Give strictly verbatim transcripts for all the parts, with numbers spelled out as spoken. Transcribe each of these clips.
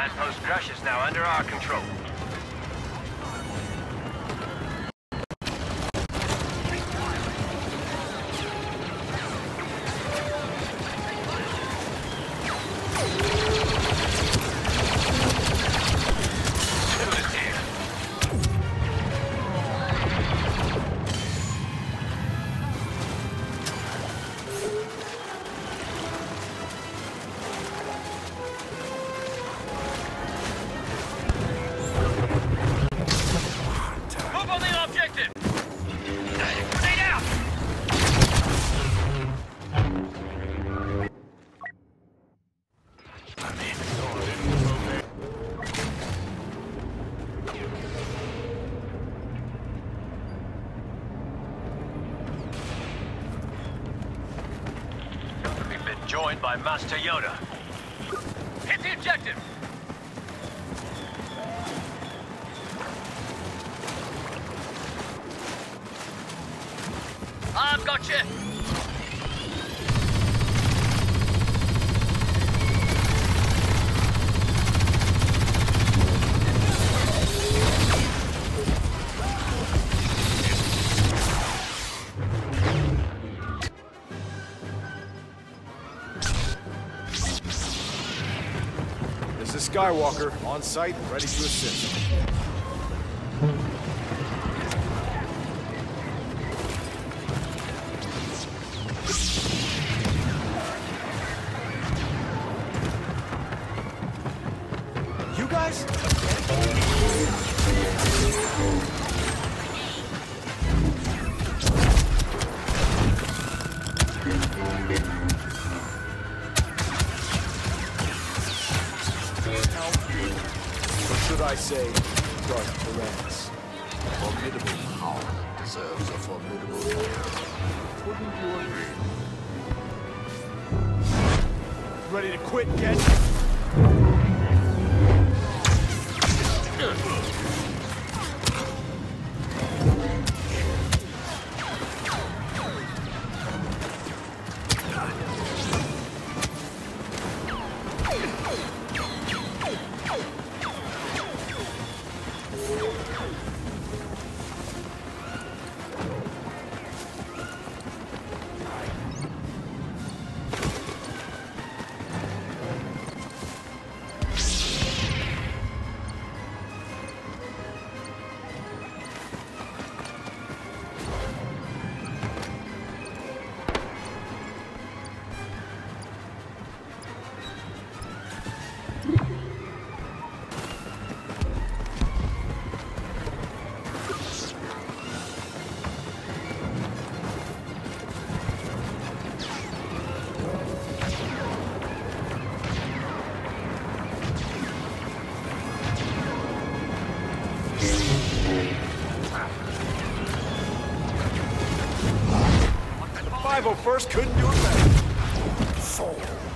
Command post Crush is now under our control. Joined by Master Yoda. Hit the objective! I've got you! Skywalker, on site, ready to assist. You guys? I say, Darth Tyrannus. Formidable power deserves a formidable hero. Wouldn't you agree? Ready to quit yet? five oh first couldn't do it better. Four.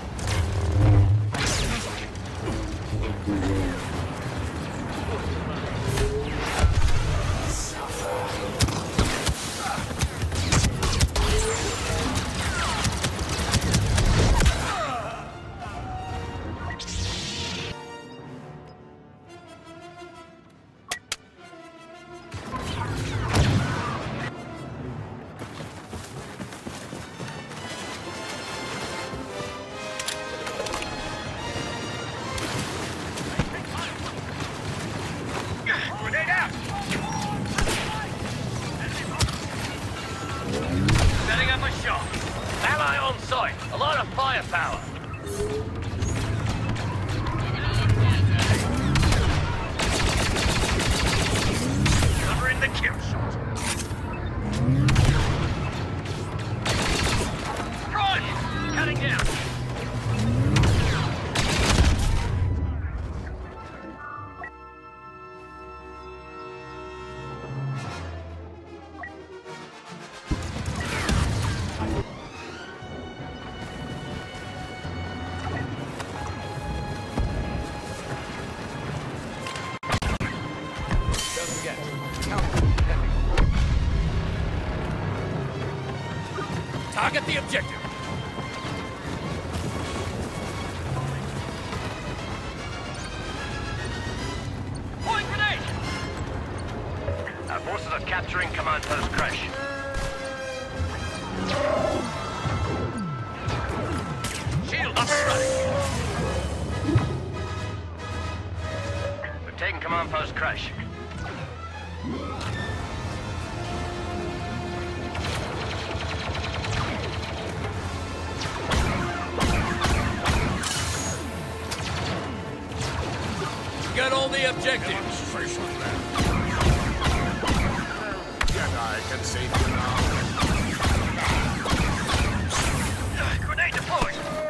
A lot of firepower. Covering the kill shot. Run! Cutting down. Target the objective. are capturing Command Post Crash. Shield up and running. We've taken Command Post Crash. Got all the objectives. Jedi can save you now. Grenade deployed.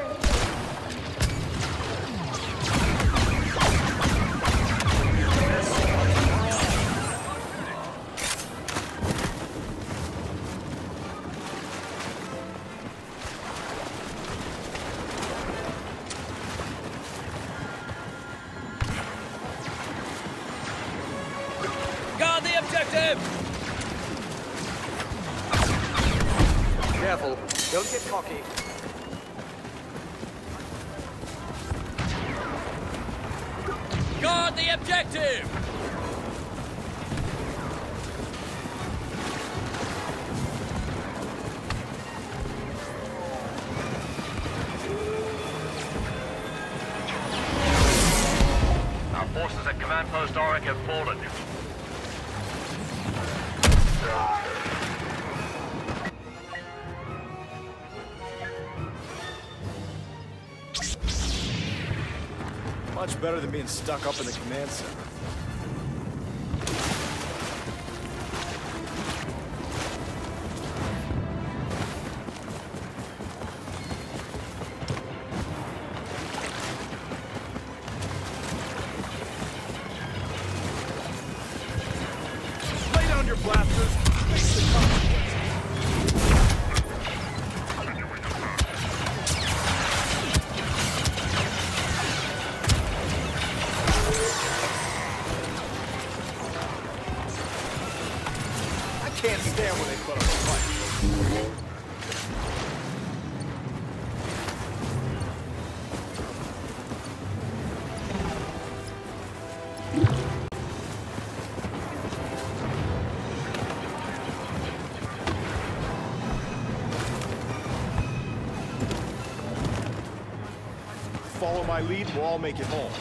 Guard the objective! Careful. Don't get cocky. Guard the objective! Our forces at Command Post Auric have fallen. Much better than being stuck up in the command center. Lay down your blasters. Face the consequences. Can't stand when they put up a fight. Follow my lead, we'll all make it home.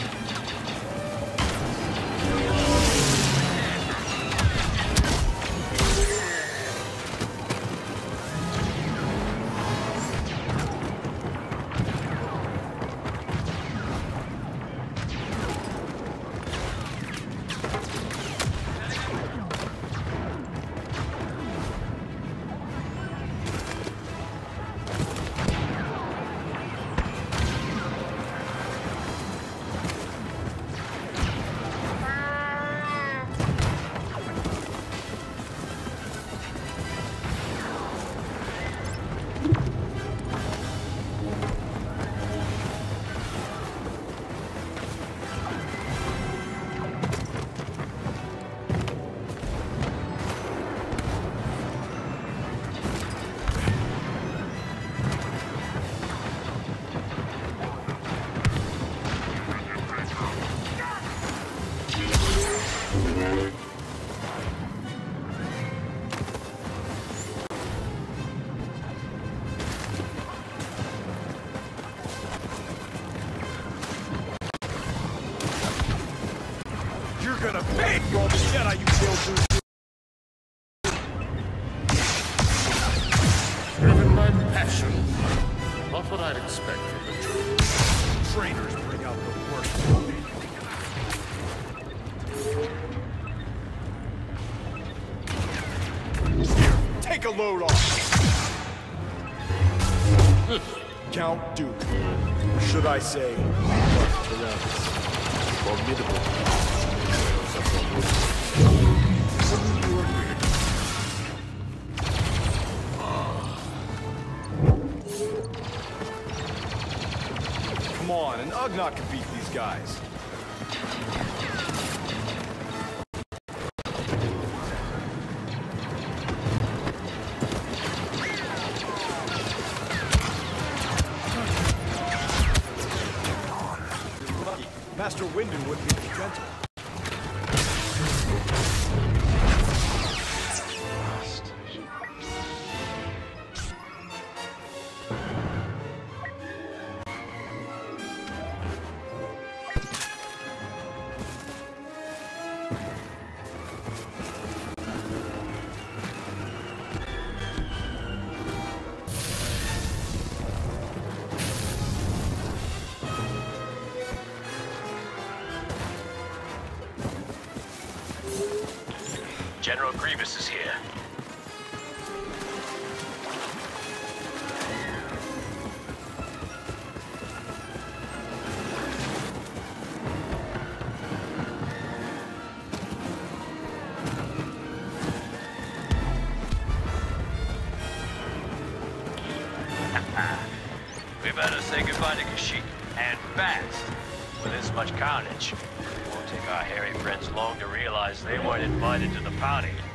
You're gonna pay for all the Jedi you killed, dude. Driven by passion. Not what I'd expect from the troops. Traitors bring out the worst in me. Here, take a load off. Count Dooku. Or should I say, Tyrannus. Formidable. Come on, an Ugnaught can beat these guys. Master Windu would be gentle. General Grievous is here. We better say goodbye to Kashyyyk, and fast. With this much carnage, it won't take our hairy friends long to realize they weren't invited to the party.